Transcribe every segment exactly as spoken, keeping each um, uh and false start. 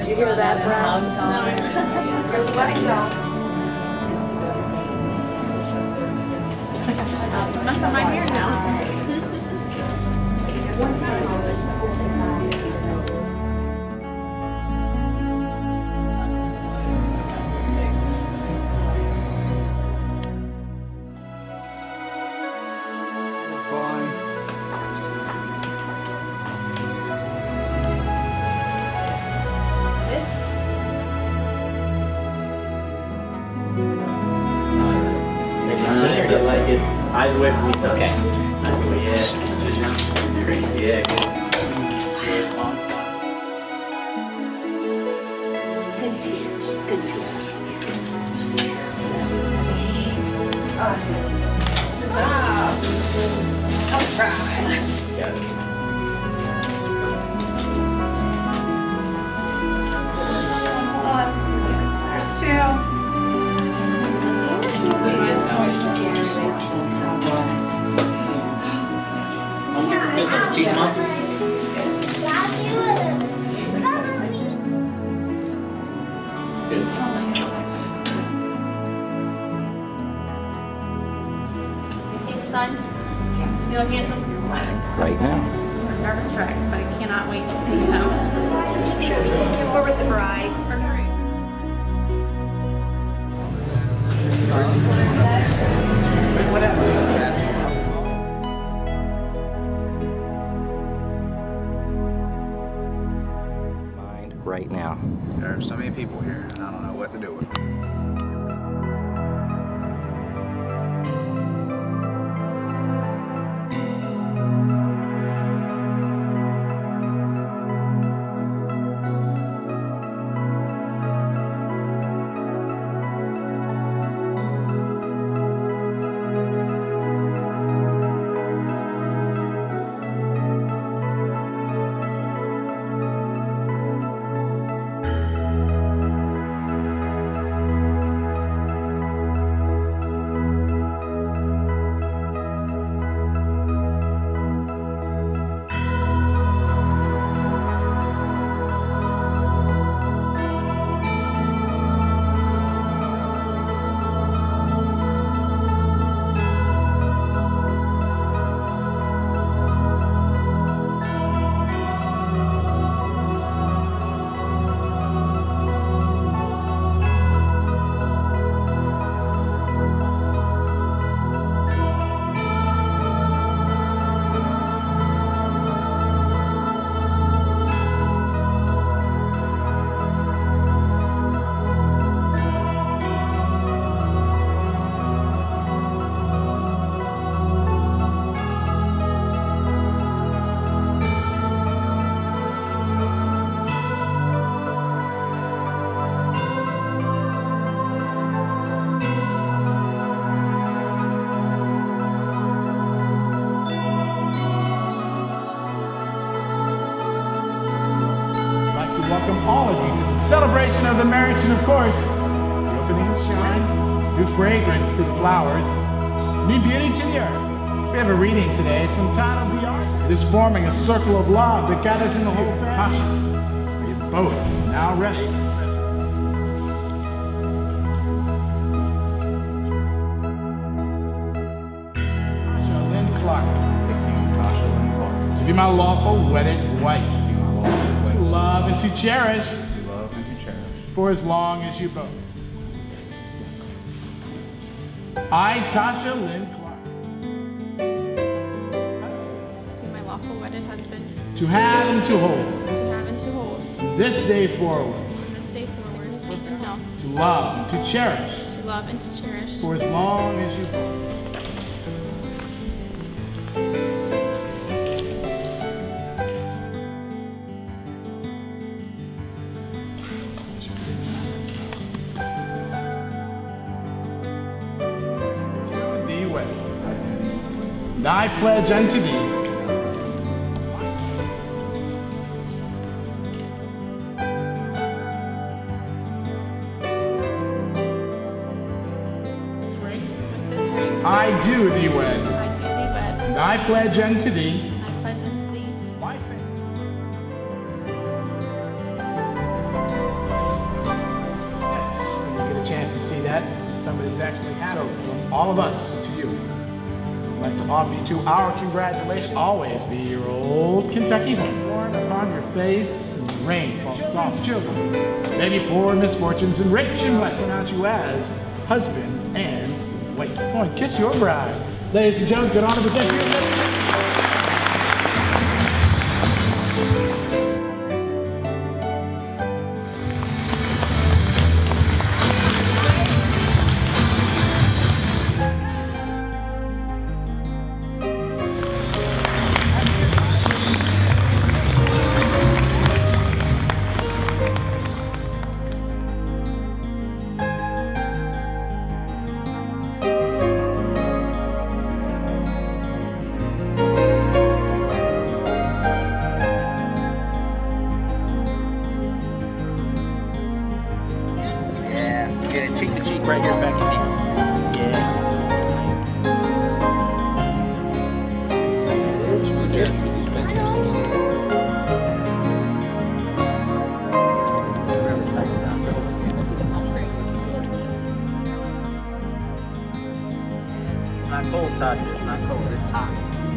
Did you hear that, Brown? There's wedding bells. Must have mine here now. I like it. Eyes away from me, okay. Eyes away, yeah. Great, yeah, good. Good tears, good tears. Awesome. Wow. All right. Got it. There's two. Missing two months. Good. You see your son? Feel handsome? Right now. I'm nervous wreck, but I cannot wait to see him. We're with the bride. Mind right now. There are so many people here, and I don't know what to do with them. Welcome all of you to the celebration of the marriage and, of course, the opening of shine, new fragrance to the flowers, new beauty to the earth. We have a reading today. It's entitled The Art. It is forming a circle of love that gathers in the whole family. Are you both now ready? Tasha Lynn Clark. Thank you, Tasha Lynn Clark. To be my lawful wedded wife. To love and to cherish. To love and to cherish. For as long as you both. I, Tasha Lynn Clark. To be my lawful wedded husband. To have and to hold. To have and to hold. From this day forward. From this day forward. Sickness and health. To love and to cherish. To love and to cherish. For as long as you both. And I pledge unto thee I do thee wed. I do thee wed. And I pledge unto thee I pledge unto thee my faith. is actually happening. So, from all of us to you, I'd like to offer you to our congratulations. Always be your old Kentucky home. Born upon your face, and the rain falls soft. Children, maybe poor misfortunes, and rich and blessing out you as husband and wife. Go and kiss your bride. Ladies and gentlemen, good honor with that. Cheek to cheek right here, Becky. Yeah. Nice. It's not cold, Tasha. It's not cold. It's hot.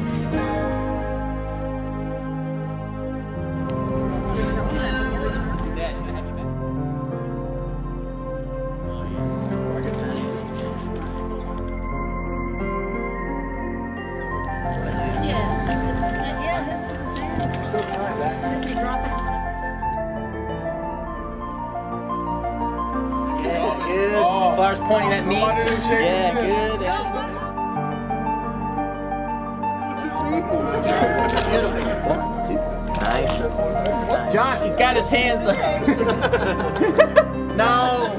Good. Oh, flowers pointing at me. Yeah, good. Beautiful. One, two. Nice. Josh, he's got his hands up. No.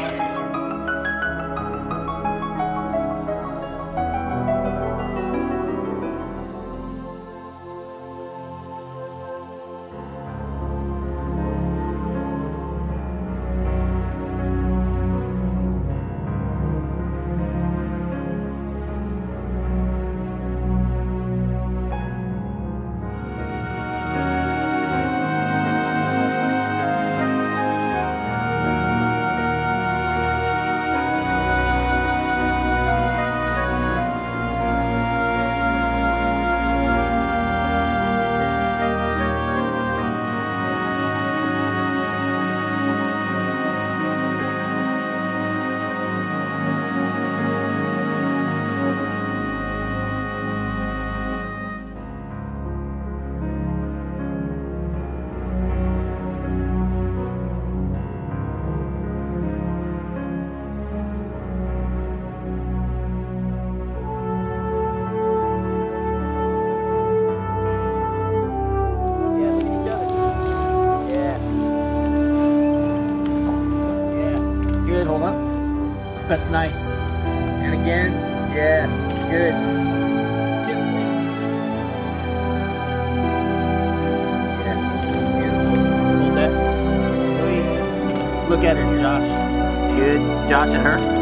Hold on. That's nice. And again. Yeah. Good. Kiss me. Yeah. Beautiful. Hold that. Sweet. Look at her, Josh. Good. Josh and her.